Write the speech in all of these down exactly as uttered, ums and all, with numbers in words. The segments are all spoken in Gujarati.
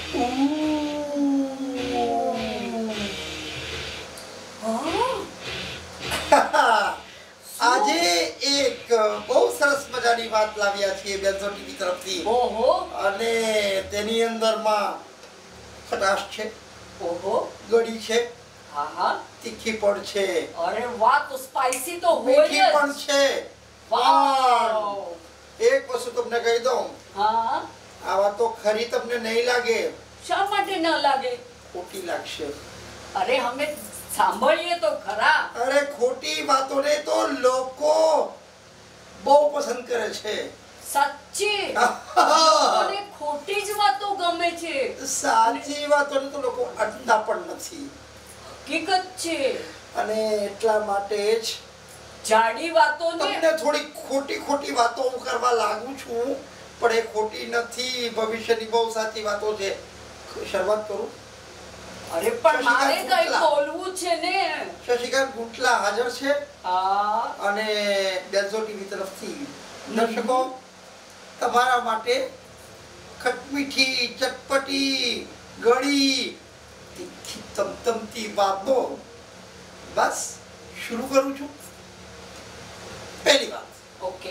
આજે એક બહુ સરસ મજાની વાત લાવ્યા છીએ બેન્ઝો ટીવી તરફથી. ઓહો. અને તેની અંદરમાં ખટાશ છે, ઓહો, ગળી છે, હા હા, તીખી પણ છે, અરે વાહ, તો સ્પાઈસી તો હોય મીઠી જ. પણ છે. વાવ. એક વસ્તુ તમને કહી દઉં, હા, આવા તો ખરી તમને નહીં લાગે, શા માટે ન લાગે? ખોટી લાગશે. અરે અમે સાંભળીએ તો ખરા. અરે ખોટી વાતોને તો લોકો બહુ પસંદ કરે છે. સાચી લોકોને ખોટી જ વાતો ગમે છે. સાચી વાતોને તો લોકો અડતા પણ નથી. હકીકત છે. અને એટલા માટે જ જાડી વાતોને તમને થોડી ખોટી ખોટી વાતો હું કરવા લાગુ છું, પણ એ ખોટી નથી. ભવિષ્યની બહુ સાચી વાતો છે. શરૂઆત કરું? અરે પણ મારે કઈ બોલવું છે ને. શશિકાંત ગુંટલા હાજર છે. હા. અને બેન્ઝો ટીવી તરફથી દર્શકો તમારા માટે ખટમીઠી, ચટપટી, ગળી, તીખી તમતમતી વાતો બસ શરૂ કરું છું. પહેલી વાત, ઓકે.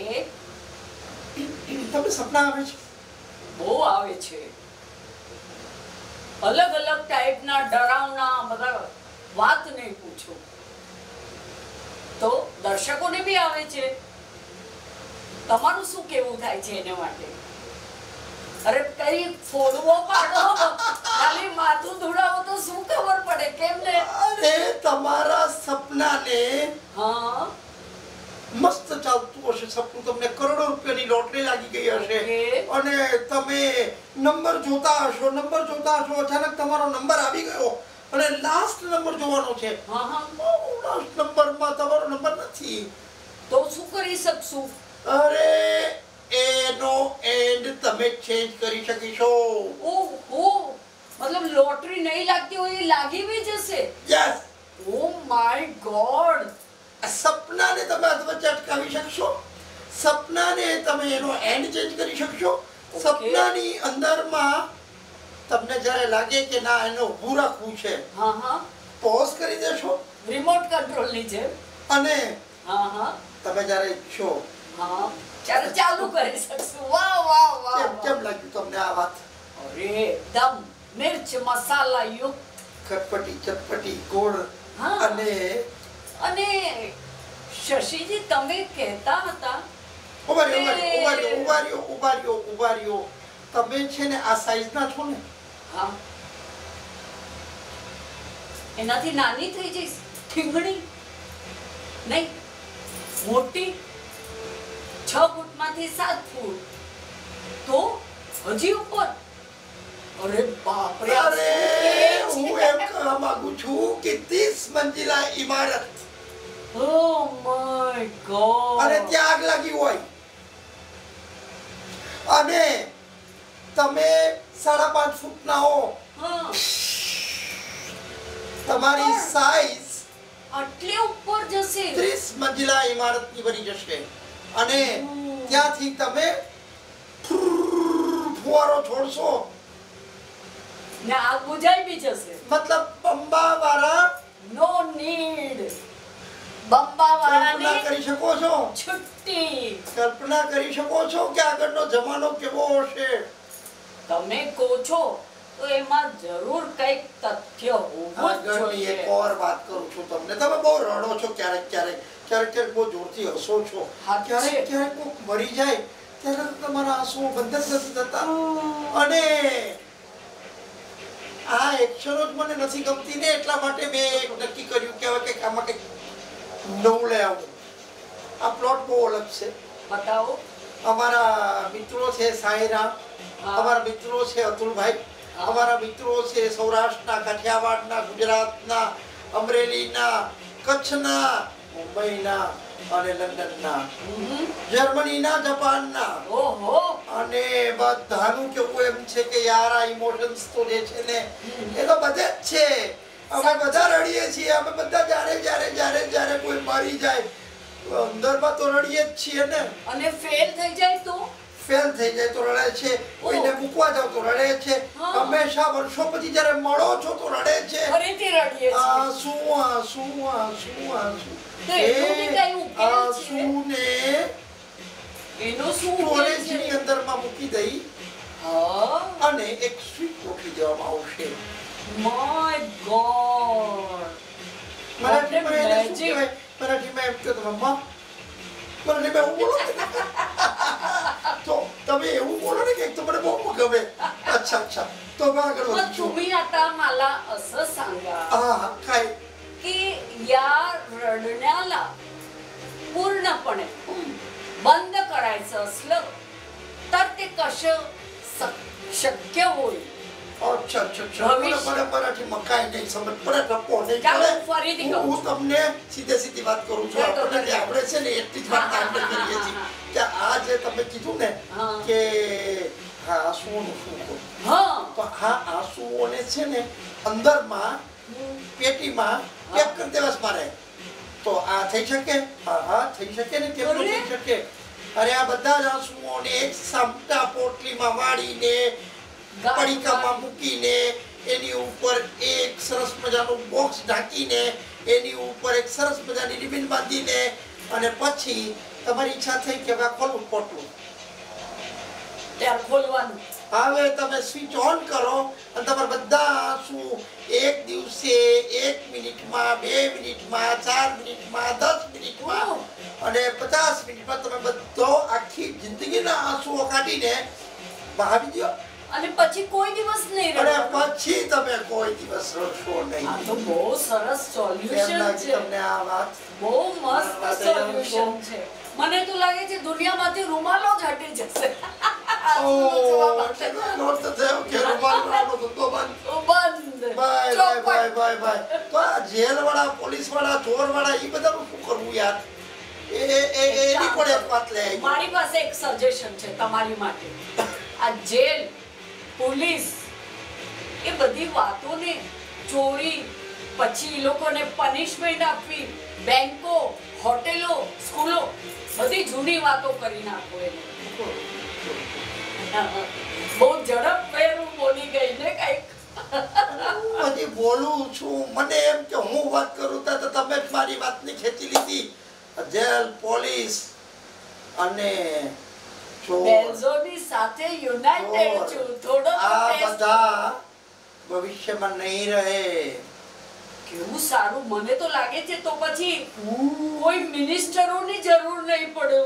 તમને સપના આવે છે? બહુ આવે છે. અલગ અલગ ટાઈપના ડરાવના બધા વાત નહીં પૂછો. તો દર્શકોને બી આવે છે. તમારું શું કેવું થાય છે એને માટે? અરે કઈ ફોડવો પાડો, ખાલી માથું ધોડાવો તો શું ખબર પડે? કેમ ને? અરે તમારા સપનાને હા, મસ્ત ચાલતું હશે સપનું, તમને કરોડો રૂપિયાની લોટરી લાગી ગઈ હશે અને તમે નંબર જોતા હશો નંબર જોતા હશો અચાનક તમારો નંબર આવી ગયો અને લાસ્ટ નંબર જોવાનો છે. હા હા, લાસ્ટ નંબરમાં તમારો નંબર નથી, તો શું કરી શકશું? અરે એનો એન્ડ તમે ચેન્જ કરી શકીશો. ઓહો, મતલબ લોટરી નહીં લાગતી હોય એ લાગી બી જશે? યસ. Oh my god. સપનાને તમે અધવચ્ચે અટકાવી શકશો, સપનાને તમે એનો એન્ડ ચેન્જ કરી શકશો. સપનાની અંદરમાં તમને જ્યારે લાગે કે ના એને ઊભું રાખવું છે, હા હા, પોઝ કરી દેશો રિમોટ કંટ્રોલ ની જેમ. અને હા હા, તમે જ્યારે ઈચ્છો હા, ચાલો ચાલુ કરી શકશું. વાહ વાહ વાહ. કેમ કેમ લાગ્યું તમને આ વાત? અરે એકદમ મિર્ચ મસાલા યુક્ત, ખટપટી ચટપટી ગોળ. હા. અને અને શશીજી તમે કહેતા હતા ઉભાર્યો ઉભાર્યો ઉભાર્યો ઉભાર્યો ઉભાર્યો તમે છે ને આ સાઈઝના છો ને? હા, એનાથી નાની થઈ જઈશ. ઠીંગણી નહીં, મોટી. છ ફૂટમાંથી સાત ફૂટ તો હજી ઉપર. અરે બાપરે. અરે હું એમ કહેવા માંગુ છું કે ત્રીસ મંજિલા ઇમારત Oh my God. અને ત્યાં આગ લાગી હોય અને તમે સાડા પાંચ ફૂટના હો, હા, તમારી સાઈઝ આટલી ઉપર જશે. ત્રીસ મંજિલા ઇમારતની બની જશે અને ત્યાંથી તમે ફુવારો છોડશો ને આગ બુઝાઈ બી જશે. મતલબ બંબાવાળા નો નીડ. બંબાવાળાને કલ્પના કરી શકો છો? છુટ્ટી. કલ્પના કરી શકો છો કે આગળનો જમાનો કેવો હશે? તમે કહો છો તો એમાં જરૂર કંઈક તથ્ય હોવું જ આગળની જોઈએ. એક ઓર વાત કરું છું તમને. તમે બહુ રડો છો ક્યારેક ક્યારેક ક્યારેક ક્યારેક બહુ જોરથી હસો છો, હા, ક્યારેક છે. ક્યારેક કોક મરી જાય ત્યારે તમારા આંસુઓ બંધ જ નથી થતા. અને આ એક્શનો જ મને નથી ગમતી ને એટલા માટે મેં એક નક્કી કર્યું કે હવે કંઈક આમાં કંઈક નવું લઈ આવું. આ પ્લોટ બહુ અલગ છે. બતાવો. અમારા મિત્રો છે સાંઈરામ, હા. અમારા મિત્રો છે અતુલભાઈ, હા. અમારા મિત્રો છે સૌરાષ્ટ્રના, કાઠિયાવાડના, ગુજરાતના, અમરેલીના, કચ્છના, મુંબઈના અને લંડનના, હમ. જર્મનીના, જાપાનના. ઓહો. અને બધાનું કેવું એમ છે કે યાર આ ઇમોશન્સ તો જે છે ને એ તો બધે જ છે. અમે બધા રડીએ છીએ, અમે બધા જ્યારે જ્યારે જ્યારે જ્યારે કોઈ મરી જાય અંદરમાં તો રડીએ જ છીએ ને. અને ફેલ થઈ જાય તો? ફેલ થઈ જાય તો રડે છે, કોઈને મૂકવા જાવ તો રડે છે, હંમેશા વર્ષો પછી જ્યારે મળો છો તો રડે છે. ફરીથી રડીએ છીએ. આંસુ આંસુ આંસુ આંસુ તો એનું બી કઈ ઉકેલ છે? આંસુને એનો શું ઉકેલ સ્ટોરેજની છે? અંદરમાં મૂકી દઈ હા, અને એક સ્વીચ મૂકી દેવામાં આવશે. My God. મરાઠીમાં એને શું કહેવાય? મરાઠીમાં એમ કહો તમે માં, મરાઠીમાં એવું બોલો ને. તો તમે એવું બોલો ને કે એક તો મને બહુ ગમે. अच्छा अच्छा तो मैं આગળ मग વધું છું. तुम्ही आता मला असं सांगा हा हा काय की या रडण्याला पूर्णपणे बंद करायचं असलं तर ते कसं स- शक्य होईल? अच्छा अच्छा अच्छा મને ભવિષ્ય. મને મરાઠીમાં કાંઈ નહીં સમજ પડે ટપો નહીં ચાલો, પડે. ફરીથી કહું હું હું તમને સીધે સીધી વાત કરું છું. કહો, કહો, આપણે જે કહો. આપણે છે ને એટલી જ વાત આપણે કરીએ છીએ કે આ જે તમે કીધું ને હા. કે હા આંસુઓનું શું કહું હા, તો આ આંસુઓને છે ને અંદરમાં પેટીમાં પેક કરી દેવા મારે તો આ થઈ શકે? હા હા થઈ શકે ને. કેમ ન અરે. થઈ શકે? અરે આ બધા જ આંસુઓને એક સામટા પોટલીમાં વાળીને પડીકામાં મૂકીને એની ઉપર એક સરસ મજાનું બોક્સ ઢાંકીને એની ઉપર એક સરસ મજાની રિબિન બાંધીને અને પછી તમારી ઈચ્છા થઈ કે હવે ખોલવું પોટલું, ત્યારે ખોલવાનું. હવે તમે સ્વિચ ઓન કરો અને તમારા બધા આંસુ એક દિવસે એક મિનિટમાં, બે મિનિટમાં, ચાર મિનિટમાં, દસ મિનિટમાં અને પચાસ મિનિટમાં તમે બધો આખી જિંદગીના આંસુઓ કાઢીને બહાવી દો અને પછી કોઈ દિવસ નહીં અને રડવાનું. પછી તમે કોઈ દિવસ રડશો નહીં. આ તો બહુ સરસ કેમ સોલ્યુશન લાગી છે. તમને આ વાત? બહુ મસ્ત સોલ્યુશન છે. મને તો લાગે છે દુનિયામાંથી રૂમાલો જ હટી જશે. ઓહ, એટલો નોટ તો થયો કે રૂમાલ બનાવવાનો ધંધો બંધ. બંધ. બાય બાય ચોપટ. Bye bye bye. તો આ જેલ વાળા, પોલીસ વાળા, ચોર વાળા એ બધાનું શું કરવું યાર? એ એ એ એની પણ એક વાત લે આવી. મારી પાસે એક સજેશન છે તમારી માટે. આ જેલ, પોલીસ એ બધી વાતોને ચોરી, પછી એ લોકોને પનિશમેન્ટ આપવી, બેંકો, હોટેલો, સ્કૂલો બધી જૂની વાતો કરી નાખો એને. બહુ ઝડપભેર હું બોલી ગઈ ને કઈક. હું હજી બોલું છું. મને એમ કે હું વાત કરું તો તો તમે જ મારી વાતને ખેંચી લીધી. જેલ, પોલીસ અને ચોર. બેલ્ઝોની સાથે યુનાઇટેડ છું. થોડો તો આ ટેસ્ટ. બધા ભવિષ્યમાં નહીં રહે. કેવું સારું. મને તો લાગે છે તો પછી કોઈ મિનિસ્ટરોની જરૂર નહીં પડે.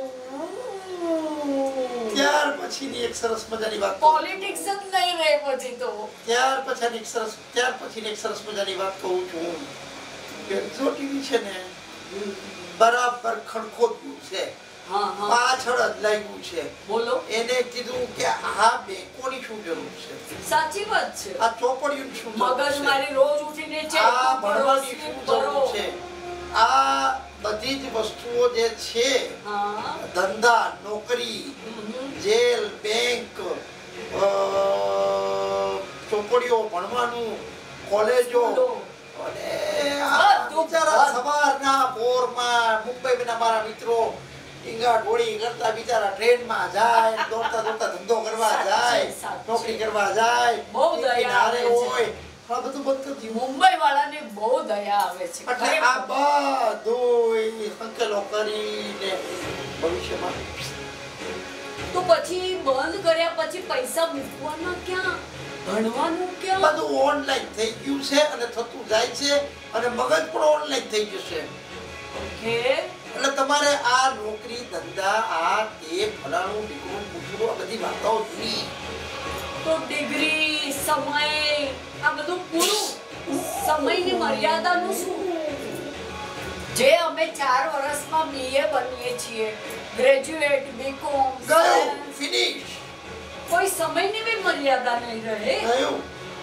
ત્યાર પછીની એક સરસ મજાની વાત કહું. પોલિટિક્સ જ નહીં રહે પછી તો. ત્યાર પછીની એક સરસ ત્યાર પછીની એક સરસ મજાની વાત કહું છું. બેન્ઝો ટીવી છે ને બરાબર ખડખોદ્યું છે. હા હા પાછળ જ લાગ્યું છે. બોલો. એને કીધું કે આ બેંકોની શું જરૂર છે? સાચી વાત છે. આ ચોપડીઓની શું જરૂર મગજ છે? મારી રોજ ઉઠીને ચેક આ કરો, ભણવાની સ્લીપ શું કરો. જરૂર છે? આ બધી જ વસ્તુઓ જે છે, હા. ધંધા, નોકરી, હમ. જેલ, બેંક, અ, ચોપડીઓ, ભણવાનું, કોલેજો સ્કૂલો. અને આ બધું બિચારા બંધ. સવારના પોરમાં મુંબઈના મારા મિત્રો ટીંગા ઢોળી કરતા બિચારા ટ્રેનમાં જાય, દોડતા દોડતા ધંધો કરવા સાચે, જાય, સાચે. નોકરી કરવા જાય, બહુ દયા એક કિનારે આવે છે. હોય. આ બધું બંધ કરી દીધું. મુંબઈ વાળાને બહુ દયા આવે છે. એટલે આ બધું સંકેલો કરીને ભવિષ્યમાં તો પછી બંધ કર્યા પછી પૈસા મૂકવાના ક્યાં? ભણવાનું ક્યાં? બધું ઓનલાઈન થઈ ગયું છે અને થતું જાય છે અને મગજ પણ ઓનલાઈન થઈ જશે. ઓકે. એટલે તમારે આ નોકરી, ધંધા, આ તે ફલાણું ઢીકણું પૂછડું આ બધી વાતો જૂની. તો ડિગ્રી, સમય આ બધું પૂરું. સમયની મર્યાદાનું શું? જે અમે ચાર વર્ષમાં બીએ બનીએ છીએ, ગ્રેજ્યુએટ, બીકોમ, ગયું, ફિનિશ કોઈ સમયની બી મર્યાદા નહીં રહે. ગયું.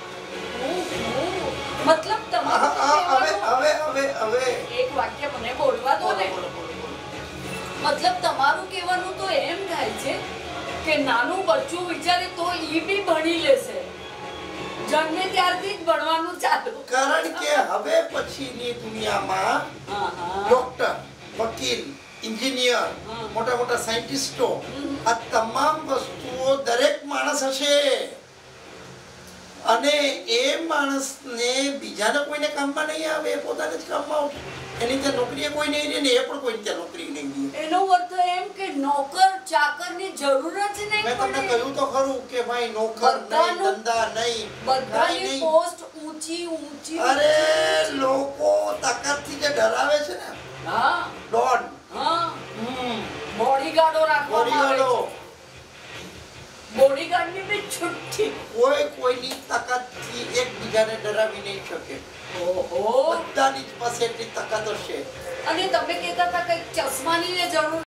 મતલબ આ- તમારું આ- હવે કહેવાનું- હવે હવે હવે એક વાક્ય મને બોલવા દો ને. બોલો, બોલો, બોલો, બોલો. મતલબ તમારું કહેવાનું તો એમ થાય છે કે નાનું બચ્ચું વિચારે તો ઈ બી ભણી લેશે. જન્મે ત્યારથી જ ભણવાનું ચાલુ. કારણ કે હવે પછીની દુનિયામાં હા હા ડોક્ટર, વકીલ, એન્જિનિયર, હા. મોટા મોટા સાયન્ટિસ્ટો, હમ. આ તમામ વસ્તુઓ દરેક માણસ હશે અને એ માણસને બીજાને કોઈને કામમાં નહીં આવે, એ પોતાને જ કામમાં આવશે. એની ત્યાં નોકરીએ કોઈ નહીં રહે ને એ પણ કોઈ ત્યાં નોકરી નહીં રહે. એનો અર્થ એમ કે નોકર ચાકરની જરૂર જ નહીં મેં તમને પડે. કહ્યું તો ખરું કે ભાઈ નોકર નહીં, બધાનું- ધંધા નહીં, કાંઈ બધાની નહીં. પોસ્ટ ઊંચી ઊંચી. અરે લોકો તાકાતથી જે ડરાવે છે ને, હા ડોન, હા હમ, બોડીગાર્ડો રાખવામાં આવે બોડીગાર્ડો, છે. બોડીગાર્ડની બી છુટ્ટી. કોઈ કોઈની તાકાતથી એકબીજાને ડરાવી નહીં શકે. ઓહો. બધાની જ પાસે એટલી તાકાત હશે. અને તમે કહેતા હતા કંઈક ચશ્માની એ જરૂર